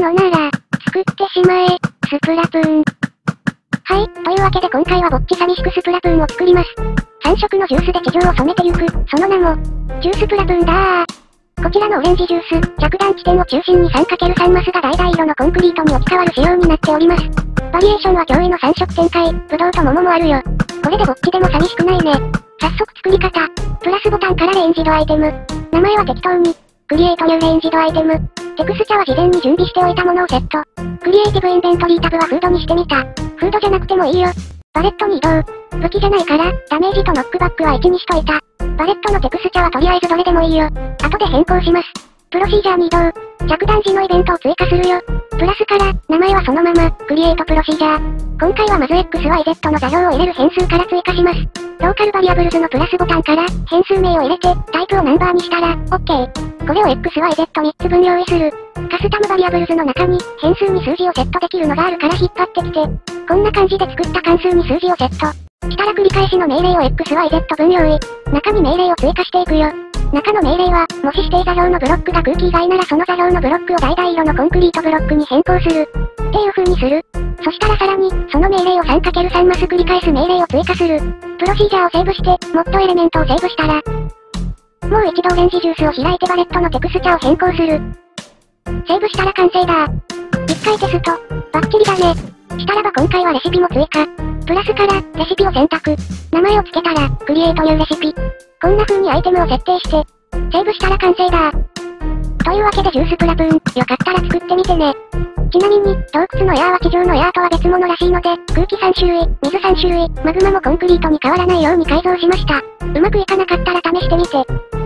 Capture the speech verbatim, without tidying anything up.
のなら、作ってしまえ、スプラトゥーン。はい、というわけで今回はぼっち寂しくスプラトゥーンを作ります。さん色のジュースで地上を染めてゆく、その名も、ジュースプラトゥーンだー。こちらのオレンジジュース、着弾地点を中心に さんかけるさん マスが橙色のコンクリートに置き換わる仕様になっております。バリエーションは驚異のさん色展開、ブドウと桃もあるよ。これでぼっちでも寂しくないね。早速作り方。プラスボタンからレンジドアイテム。名前は適当に。クリエイトニューレンジドアイテム。テクスチャは事前に準備しておいたものをセット。クリエイティブインベントリータブはフードにしてみた。フードじゃなくてもいいよ。バレットに移動。武器じゃないから、ダメージとノックバックはいちにしといた。バレットのテクスチャはとりあえずどれでもいいよ。後で変更します。プロシージャーに移動。着弾時のイベントを追加するよ。プラスから、名前はそのまま、クリエイトプロシージャー。今回はまず エックスワイゼット の座標を入れる変数から追加します。ローカルバリアブルズのプラスボタンから、変数名を入れて、タイプをナンバーにしたら、OK。これを エックスワイゼットみっつぶん用意する。カスタムバリアブルズの中に、変数に数字をセットできるのがあるから引っ張ってきて。こんな感じで作った関数に数字をセット。したら繰り返しの命令を エックスワイゼット 分用意。中に命令を追加していくよ。中の命令は、もし指定座標のブロックが空気以外ならその座標のブロックを橙色のコンクリートブロックに変更する。っていう風にする。そしたらさらに、その命令を さんかけるさん マス繰り返す命令を追加する。プロシージャーをセーブして、モッドエレメントをセーブしたら、もう一度オレンジジュースを開いてバレットのテクスチャを変更する。セーブしたら完成だ。一回テスト。バッチリだね。したらば今回はレシピも追加。プラスから、レシピを選択。名前を付けたら、クリエイトニューレシピ。こんな風にアイテムを設定して、セーブしたら完成だ。というわけでジュースプラトゥーン、よかったら作ってみてね。ちなみに、洞窟のエアーは地上のエアーとは別物らしいので、空気さん種類、水さん種類、マグマもコンクリートに変わらないように改造しました。うまくいかなかったら試してみて。